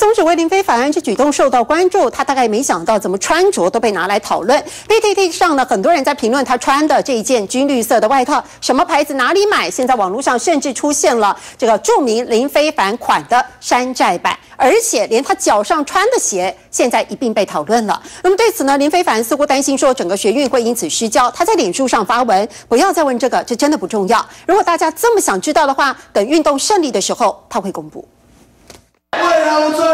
总指挥林非凡这举动受到关注，他大概没想到怎么穿着都被拿来讨论。PTT 上呢，很多人在评论他穿的这一件军绿色的外套，什么牌子哪里买？现在网络上甚至出现了这个著名林非凡款的山寨版，而且连他脚上穿的鞋现在一并被讨论了。那么对此呢，林非凡似乎担心说整个学运会因此失焦，他在脸书上发文，不要再问这个，这真的不重要。如果大家这么想知道的话，等运动胜利的时候，他会公布。 为何无罪？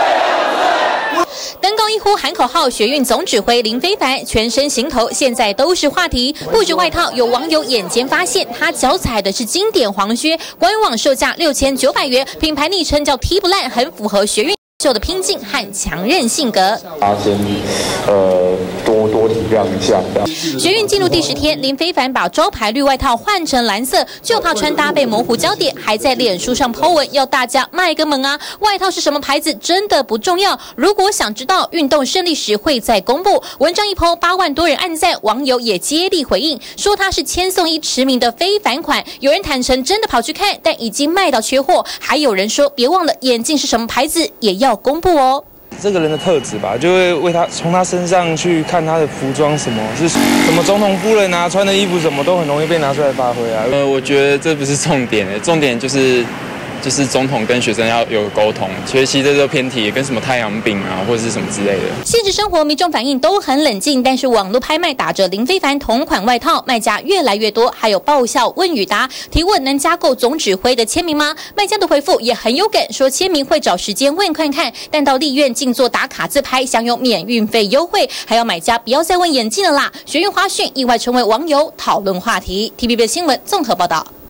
登高一呼喊口号，学运总指挥林非凡全身行头现在都是话题。不止外套，有网友眼尖发现他脚踩的是经典黄靴，官网售价6900元，品牌昵称叫踢不烂，很符合学运秀的拼劲和强韧性格。 他先多体谅一下。 学运进入第10天，林非凡把招牌绿外套换成蓝色，就怕穿搭被模糊焦点，还在脸书上 po 文要大家卖个萌啊！外套是什么牌子真的不重要，如果想知道，运动胜利时会再公布。文章一 po，8万多人按赞，网友也接力回应，说他是千颂伊驰名的非凡款。有人坦诚真的跑去看，但已经卖到缺货。还有人说，别忘了眼镜是什么牌子也要公布哦。 这个人的特质吧，就会为他从他身上去看他的服装什么是什么总统夫人啊，穿的衣服什么都很容易被拿出来发挥啊。 我觉得这不是重点，重点就是总统跟学生要有沟通，其实这都偏题，跟什么太阳饼啊或者是什么之类的。 现实生活民众反应都很冷静，但是网络拍卖打着林非凡同款外套，卖家越来越多，还有爆笑问与答，提问能加购总指挥的签名吗？卖家的回复也很有梗，说签名会找时间问看看，但到立院静坐打卡自拍，享有免运费优惠，还要买家不要再问眼镜了啦。学运花絮意外成为网友讨论话题。TVB 新闻综合报道。